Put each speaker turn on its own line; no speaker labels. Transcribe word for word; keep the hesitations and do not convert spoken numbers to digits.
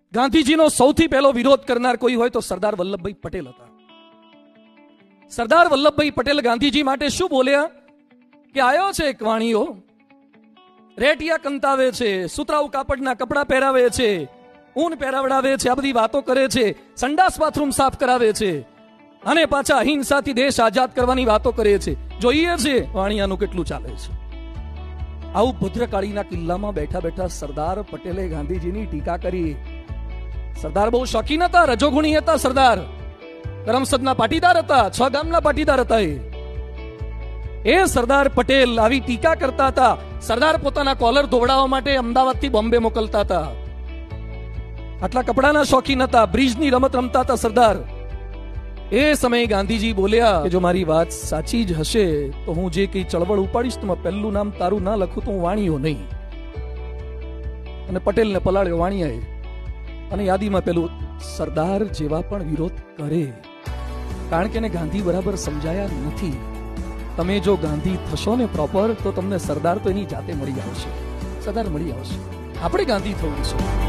ગાંધીજીનો સૌથી પહેલો વિરોધ કરનાર કોઈ હોય તો સરદાર વલ્લભભાઈ પટેલ હતા. સરદાર વલ્લભભાઈ પટેલ ગાંધીજી માટે શું બોલ્યા કે આયો છે એક વાણીઓ, રેટિયા કંતાવે છે, સુતરાઉ કાપડના કપડા પહેરાવે છે, ઊન પહેરાવડાવે છે, આ બધી વાતો કરે છે, સંડાસ બાથરૂમ સાફ કરાવે છે અને પાછા અહિંસાથી દેશ આઝાદ કરવાની વાતો કરે છે. જોઈએ છે વાણિયાનું કેટલું ચાલે છે. આવું ભદ્રકાળીના કિલ્લામાં બેઠા બેઠા સરદાર પટેલે ગાંધીજીની ટીકા કરી. સરદાર બહુ શોખીન હતા, રજોગુણી હતા. સરદાર કરમસદના પાટીદાર હતા, છ ગામના પાટીદાર હતા. એ સરદાર પટેલ આવી ટીકા કરતા હતા. સરદાર પોતાના કોલર ધોવડાવવા માટે અમદાવાદથી બોમ્બે મોકલતા હતા. આટલા કપડાના શોખીન હતા, બ્રિજની રમત રમતા હતા સરદાર. એ સમયે ગાંધીજી બોલ્યા કે જો મારી વાત સાચી જ હશે તો હું જે કઈ ચળવળ ઉપાડીશ તો પહેલું નામ તારું ના લખું તો હું વાણિયો નહીં. અને પટેલને પલાળ્યો વાણિયાએ. અને યાદીમાં પેલું સરદાર જેવા પણ વિરોધ કરે, કારણ કે એને ગાંધી બરાબર સમજાયા નથી. તમે જો ગાંધી થશો ને પ્રોપર તો તમને સરદાર તો એની જાતે મળી આવશે, સરદાર મળી આવશે. આપણે ગાંધી થવું છે.